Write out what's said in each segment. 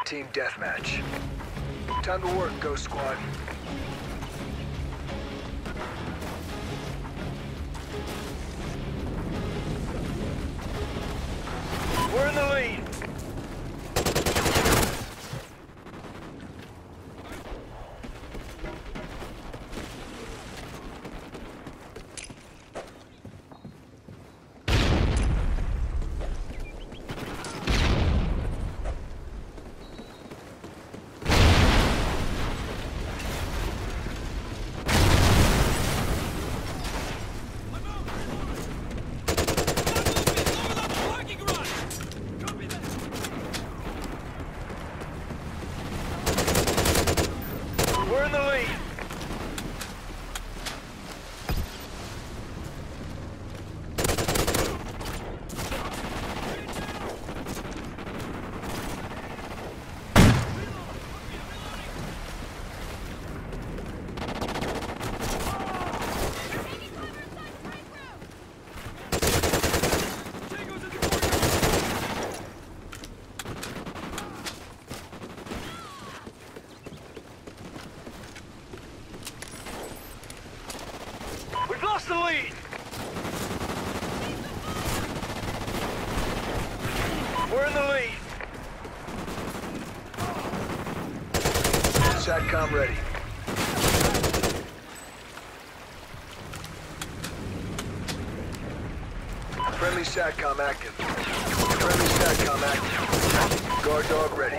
Team deathmatch. Time to work, Ghost Squad. We're in the lead. We're in the lead. We've lost the lead. We're in the lead. SATCOM ready. Friendly SATCOM active. Friendly SATCOM active. Guard dog ready.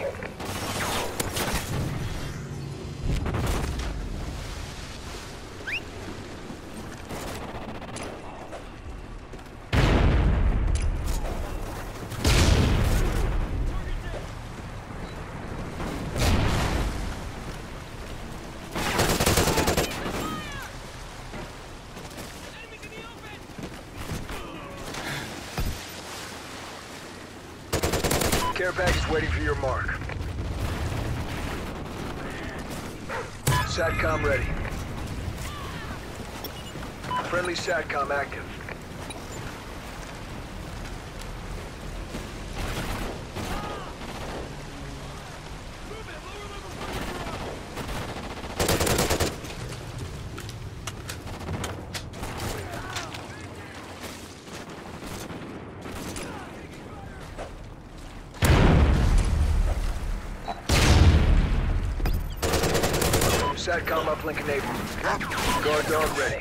Care package waiting for your mark. SATCOM ready. Friendly SATCOM active. SATCOM uplink enabled. Guard dog ready.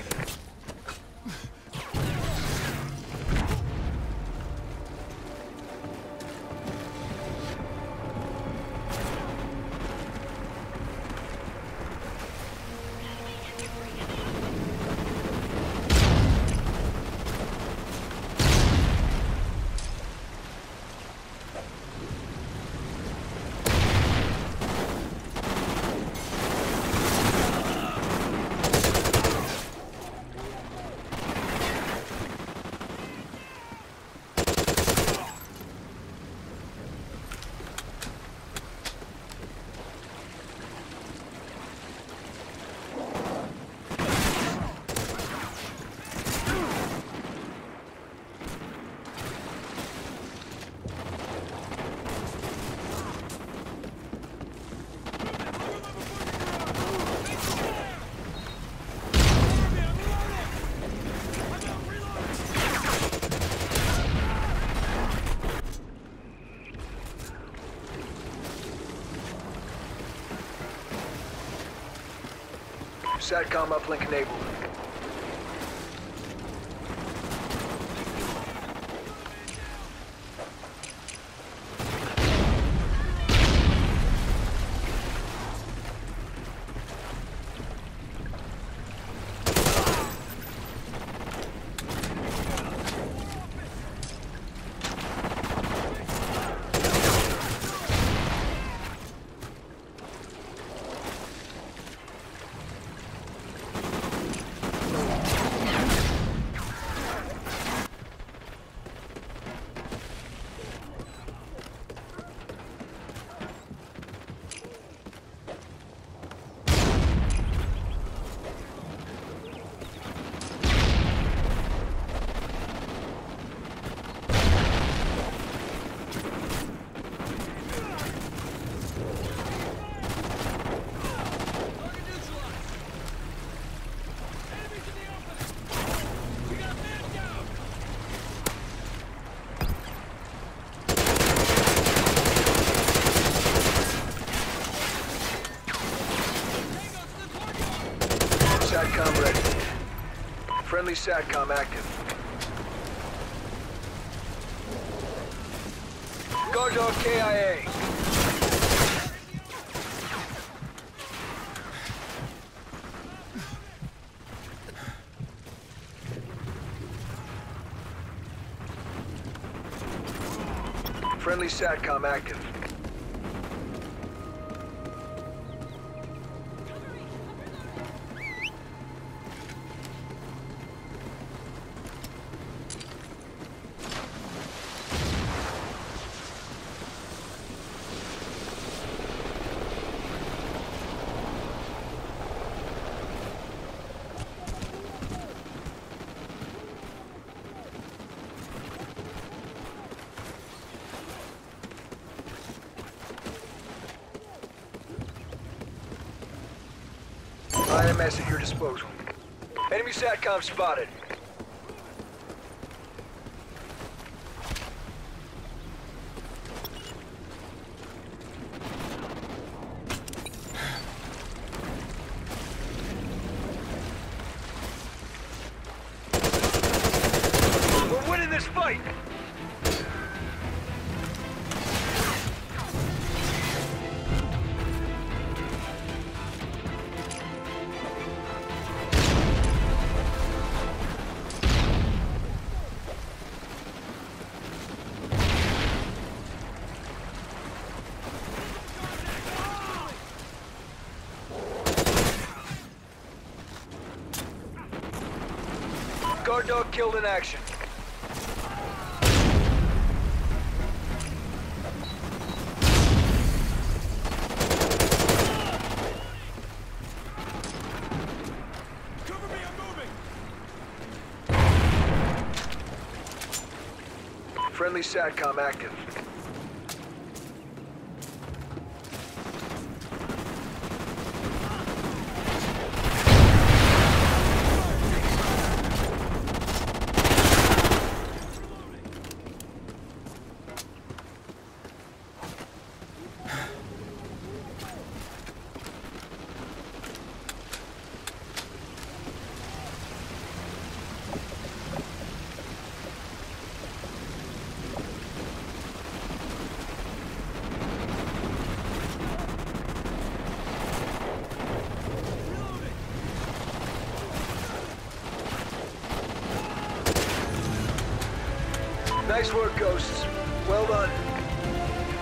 SATCOM uplink enabled. Friendly SATCOM active. Guard dog KIA. Friendly SATCOM active. IMS at your disposal. Enemy SATCOM spotted. We're winning this fight! Guard dog killed in action. Cover me, I'm moving! Friendly SATCOM active. Nice work, Ghosts. Well done.